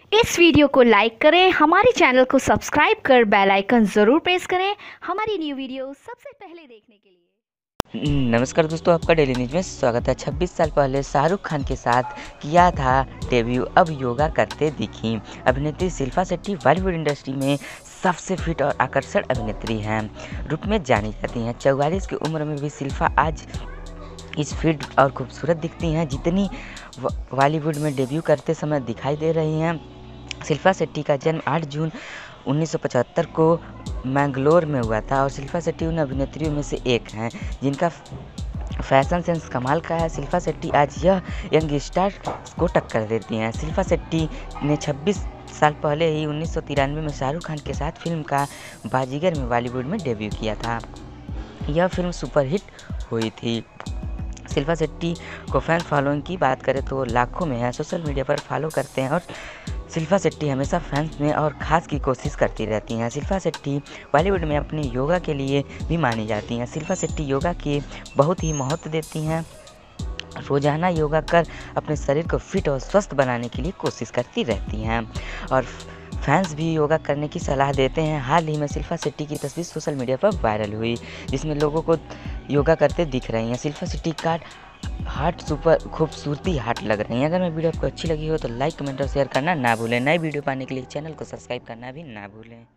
इस वीडियो को लाइक करें, हमारे चैनल को सब्सक्राइब कर बेल आइकन ज़रूर प्रेस करें हमारी न्यू वीडियो सबसे पहले देखने के लिए। नमस्कार दोस्तों, आपका डेली न्यूज में स्वागत है। 26 साल पहले शाहरुख खान के साथ किया था डेब्यू, अब योगा करते दिखी। अभिनेत्री शिल्पा शेट्टी बॉलीवुड इंडस्ट्री में सबसे फिट और आकर्षक अभिनेत्री हैं रूप में जानी जाती हैं। 44 की उम्र में भी शिल्पा आज इस फिट और खूबसूरत दिखती हैं जितनी बॉलीवुड में डेब्यू करते समय दिखाई दे रही हैं। शिल्पा शेट्टी का जन्म 8 जून 1975 को मैंगलोर में हुआ था और शिल्पा शेट्टी उन अभिनेत्रियों में से एक हैं जिनका फैशन सेंस कमाल का है। शिल्पा शेट्टी आज यह यंग स्टार को टक्कर देती हैं। शिल्पा शेट्टी ने 26 साल पहले ही 1993 में शाहरुख खान के साथ फिल्म का बाजीगर में बॉलीवुड में डेब्यू किया था। यह फिल्म सुपरहिट हुई थी। शिल्पा शेट्टी को फैन फॉलोइंग की बात करें तो लाखों में है, सोशल मीडिया पर फॉलो करते हैं और शिल्पा शेट्टी हमेशा फैंस में और ख़ास की कोशिश करती रहती हैं। शिल्पा शेट्टी बॉलीवुड में अपने योगा के लिए भी मानी जाती हैं। शिल्पा शेट्टी योगा के बहुत ही महत्व देती हैं। रोज़ाना योगा कर अपने शरीर को फिट और स्वस्थ बनाने के लिए कोशिश करती रहती हैं और फैंस भी योगा करने की सलाह देते हैं। हाल ही में शिल्पा शेट्टी की तस्वीर सोशल मीडिया पर वायरल हुई जिसमें लोगों को योगा करते दिख रही हैं। शिल्पा शेट्टी का हार्ट सुपर खूबसूरती हार्ट लग रही है। अगर मैं वीडियो आपको अच्छी लगी हो तो लाइक, कमेंट और शेयर करना ना भूलें। नई वीडियो पाने के लिए चैनल को सब्सक्राइब करना भी ना भूलें।